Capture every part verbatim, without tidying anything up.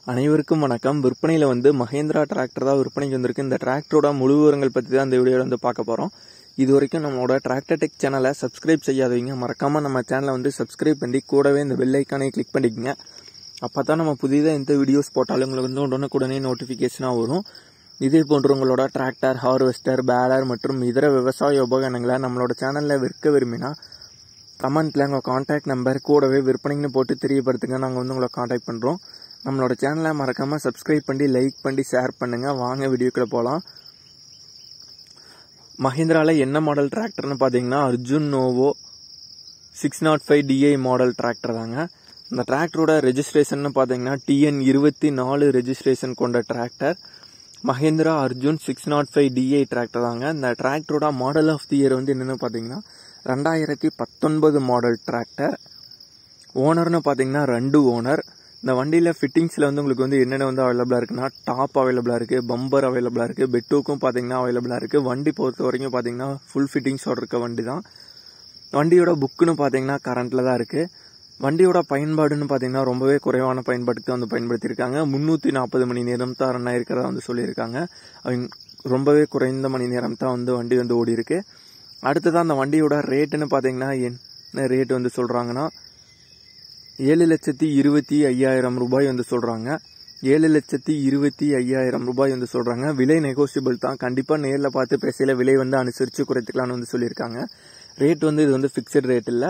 அனைவருக்கும் வணக்கம். விற்பனையில் வந்து மஹேந்திரா டிராக்டர் தான் விற்பனைக்கு வந்திருக்கு. இந்த டிராக்டரோட முழு விவரங்கள் பற்றி தான் இந்த வீடியோவில் வந்து பார்க்க போகிறோம். இது வரைக்கும் நம்மளோட டிராக்டர் டெக் சேனலை சப்ஸ்கிரைப் செய்யாதவங்க மறக்காமல் நம்ம சேனலை வந்து சப்ஸ்கிரைப் பண்ணி கூடவே இந்த பெல் ஐக்கானை கிளிக் பண்ணிக்கோங்க. அப்போ தான் நம்ம புதிதாக எந்த வீடியோஸ் போட்டாலும் உங்களுக்கு வந்து உடனுக்குடனே நோட்டிஃபிகேஷனாக வரும். இதே போன்று உங்களோட டிராக்டர், ஹார்வெஸ்டர், பேலர் மற்றும் இதர விவசாய உபகரணங்களை நம்மளோட சேனலில் விற்க விரும்பினா கமெண்ட்டில் உங்கள் கான்டாக்ட் நம்பர் கூடவே விற்பனைன்னு போட்டு தெரியப்படுத்துங்க. நாங்கள் வந்து உங்களை கான்டாக்ட் பண்ணுறோம். நம்மளோட சேனலை மறக்காமல் சப்ஸ்கிரைப் பண்ணி லைக் பண்ணி ஷேர் பண்ணுங்கள். வாங்க வீடியோக்குள்ளே போகலாம். மஹிந்திராவில் என்ன மாடல் டிராக்டர்னு பார்த்தீங்கன்னா Arjun novo six nought five DI model tractor தாங்க. இந்த டிராக்டரோட ரெஜிஸ்ட்ரேஷன் பார்த்தீங்கன்னா டிஎன் இருபத்தி நாலு ரெஜிஸ்ட்ரேஷன் கொண்ட tractor Mahindra Arjun six nought five DI tractor தாங்க. இந்த டிராக்டரோட மாடல் ஆஃப் தி இயர் வந்து என்னென்னு பார்த்தீங்கன்னா ரெண்டாயிரத்தி பத்தொன்பது மாடல் டிராக்டர். ஓனர்னு பார்த்தீங்கன்னா ரெண்டு ஓனர். இந்த வண்டியில் ஃபிட்டிங்ஸில் வந்து உங்களுக்கு வந்து என்னென்ன வந்து அவைலபிளாக இருக்குன்னா டாப் அவைலபிளாக இருக்குது, பம்பர் அவைலபிளாக இருக்குது, பெட்டுக்கும் பார்த்தீங்கன்னா அவைலபிளாக இருக்குது. வண்டி பொறுத்த வரைக்கும் பார்த்தீங்கன்னா ஃபுல் ஃபிட்டிங்ஸோட இருக்க வண்டி தான். வண்டியோட புக்குன்னு பார்த்தீங்கன்னா கரண்ட்டில் தான் இருக்குது. வண்டியோட பயன்பாடுன்னு பார்த்தீங்கன்னா ரொம்பவே குறைவான பயன்பாட்டுக்கு தான் வந்து பயன்படுத்தியிருக்காங்க. முந்நூற்றி நாற்பது மணி நேரம் தான் ரன் ஆயிருக்கிறதா வந்து சொல்லியிருக்காங்க. அவங்க ரொம்பவே குறைந்த மணி நேரம் தான் வந்து வண்டி வந்து ஓடி இருக்கு. அடுத்ததான் அந்த வண்டியோட ரேட்டுன்னு பார்த்தீங்கன்னா என்ன ரேட் வந்து சொல்கிறாங்கன்னா ஏழு லட்சத்தி இருபத்தி ஐயாயிரம் ரூபாய் வந்து சொல்கிறாங்க. ஏழு லட்சத்தி இருபத்தி ஐயாயிரம் ரூபாய் வந்து சொல்கிறாங்க. விலை நெகோசியபிள் தான். கண்டிப்பாக நேரில் பார்த்து பேசையில் விலை வந்து அனுசரித்து குறைத்துக்கலான்னு வந்து சொல்லியிருக்காங்க. ரேட் வந்து இது வந்து ஃபிக்ஸட் ரேட் இல்லை.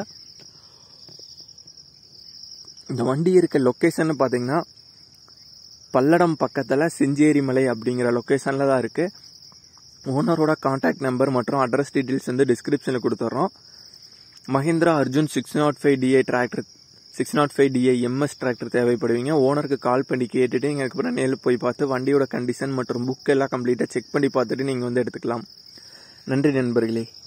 இந்த வண்டி இருக்க லொக்கேஷன் பார்த்தீங்கன்னா பல்லடம் பக்கத்தில் செஞ்சேரி மலை அப்படிங்கிற லொக்கேஷனில் தான் இருக்குது. ஓனரோட கான்டாக்ட் நம்பர் மற்றும் அட்ரஸ் டீட்டெயில்ஸ் வந்து டிஸ்கிரிப்ஷனில் கொடுத்துட்றோம். Mahindra Arjun six nought five DI tractor six nought five DI M S tractor தேவைப்படுவீங்க. ஓனருக்கு கால் பண்ணி கேட்டுட்டு நீங்கள் அதுக்கப்புறம் நேரில் போய் பார்த்து வண்டியோட கண்டிஷன் மற்றும் புக் எல்லாம் கம்ப்ளீட்டாக செக் பண்ணி பார்த்துட்டு நீங்கள் வந்து எடுத்துக்கலாம். நன்றி நண்பர்களே.